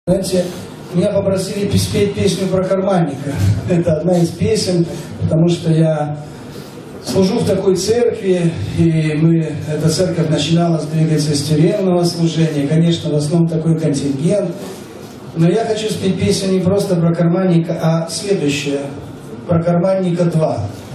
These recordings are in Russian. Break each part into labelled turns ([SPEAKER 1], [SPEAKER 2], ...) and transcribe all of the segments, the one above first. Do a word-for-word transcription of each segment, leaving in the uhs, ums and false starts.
[SPEAKER 1] Знаете, меня попросили спеть песню про карманника. Это одна из песен, потому что я служу в такой церкви, и мы, эта церковь начинала двигаться с тюремного служения, конечно, в основном такой контингент. Но я хочу спеть песню не просто про карманника, а следующее, про карманника два.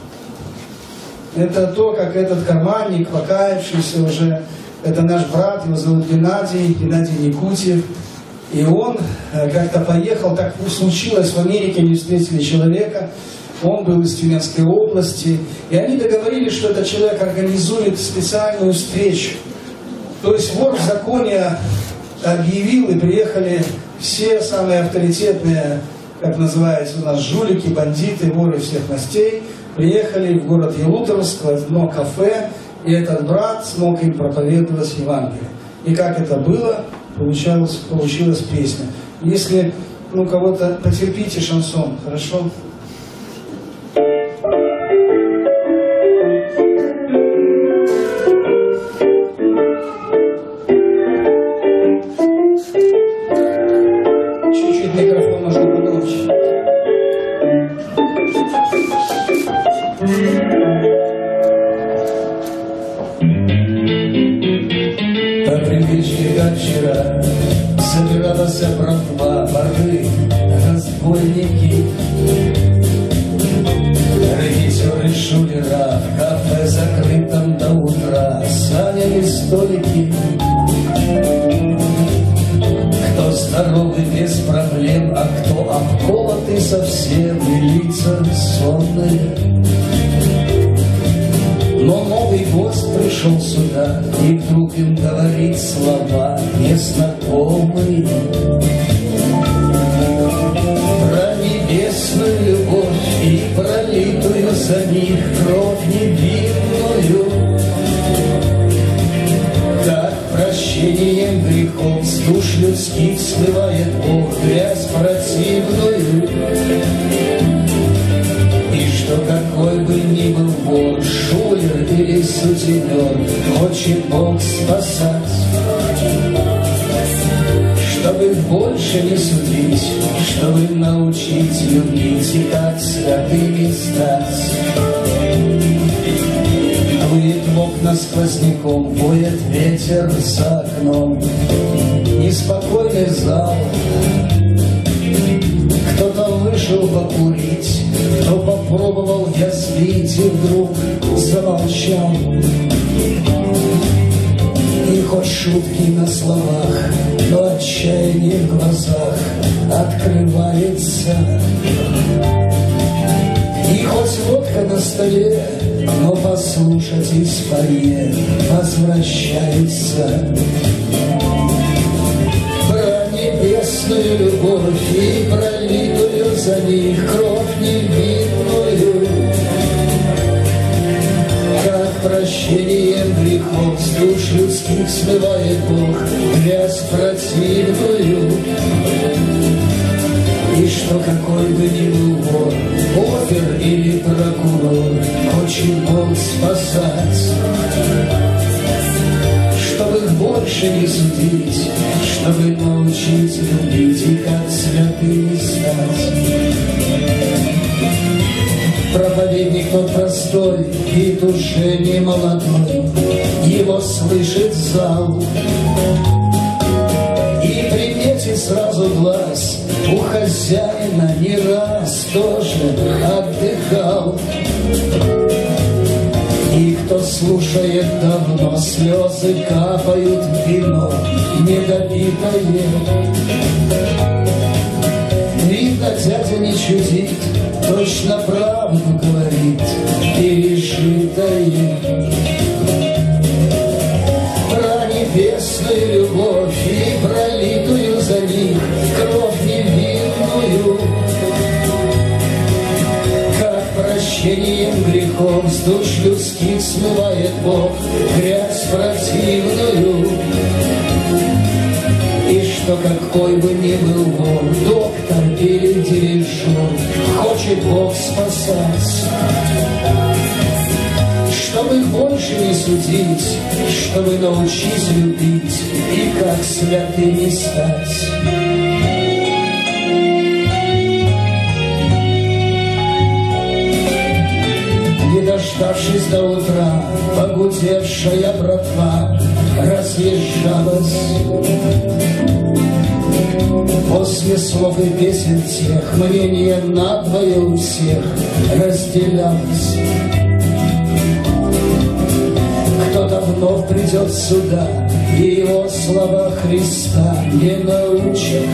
[SPEAKER 1] Это то, как этот карманник, покаявшийся уже, это наш брат, его зовут Геннадий, Геннадий Никутьев. И он как-то поехал, так случилось, в Америке они встретили человека, он был из Тюменской области, и они договорились, что этот человек организует специальную встречу. То есть вор в законе объявил, и приехали все самые авторитетные, как называется у нас, жулики, бандиты, воры всех мастей, приехали в город Ялуторовск, в одно кафе, и этот брат смог им проповедовать Евангелие. И как это было, получалось, получилась песня. Если, ну, кого-то, потерпите шансон, хорошо? Чуть-чуть микрофон можно погромче. По привычке, как вчера, собиралась братва, воры, разбойники, рекетеры, шулера, в кафе закрытом до утра заняли столики. Кто здоровый без проблем, а кто обколотый совсем, и лица сонные. Но новый гость пришел сюда, и вдруг им говорит слова незнакомые. Про небесную любовь и пролитую за них кровь невинную. Как прощением грехов с душ людских смывает Бог грязь противную. И что какой бы ни был вор, шулер или сутенер, хочет Бог спасать, чтобы больше не судить, чтобы научить любить и как святыми стать. Дует в окна сквозняком, воет ветер за окном, неспокойный зал. Кто-то вышел покурить, кто попробовал язвить, и вдруг замолчал. И хоть шутки на словах, но отчаяние в глазах открывается. И хоть водка на столе, но послушать из фойе возвращается. Про небесную любовь и пролитую за них кровь невинную. Как прощением грехов с душ людских смывает Бог грязь противную. И что какой бы ни был вор, опер или прокурор, хочет Бог спасать, чтобы их больше не судить, чтобы научить любить и как святыми стать. Проповедник тот простой и уже не молодой, его слышит зал. И приметит сразу глаз, у хозяина не раз тоже отдыхал. И кто слушает давно, слезы капают в вино недопитое. Видно, дядя не чудит, точно правду говорит, пережитое. Про небесную любовь и пролитую за них кровь невинную. Как прощением грехов с душ людских смывает Бог грязь противную. И что какой бы ни был вор, доктор или дирижер, хочет Бог спасать, чтобы их больше не судить, чтобы научить любить и как святыми стать. дождавшись до утра, погудевшая братва разъезжалась. После слов и песен тех мнение надвое у всех разделялось. Кто-то вновь придет сюда, и его слова Христа не научат.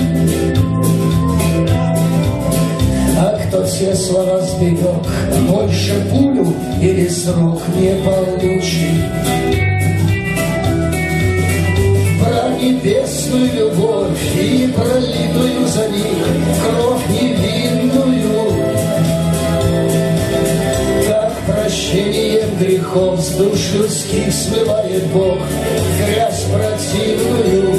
[SPEAKER 1] А кто все слова сберег, больше пулю или срок не получит. Про небесную любовь и пролитую за них кровь невинную, как прощением грехов с душ людских смывает Бог грязь противную.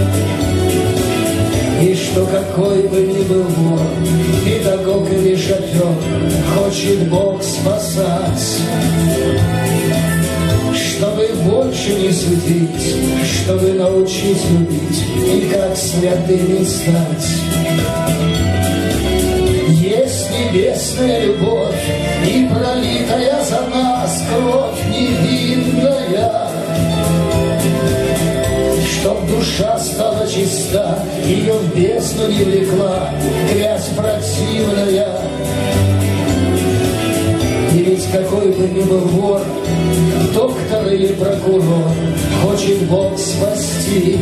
[SPEAKER 1] И что какой бы ни был вор, педагог или шофер, хочет Бог спасать, чтобы больше не судить, чтобы научить любить и как святыми стать. Есть небесная любовь и пролитая за нас кровь невинная, чтоб душа стала чиста, ее в бездну не влекла грязь противная. И ведь какой бы ни был вор, доктор или прокурор, хочет Бог спасти,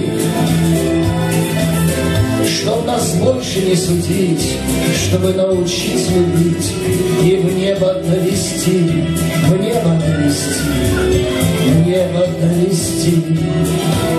[SPEAKER 1] чтоб нас больше не судить, чтобы научить любить и в небо довести, в небо довести, в небо довести.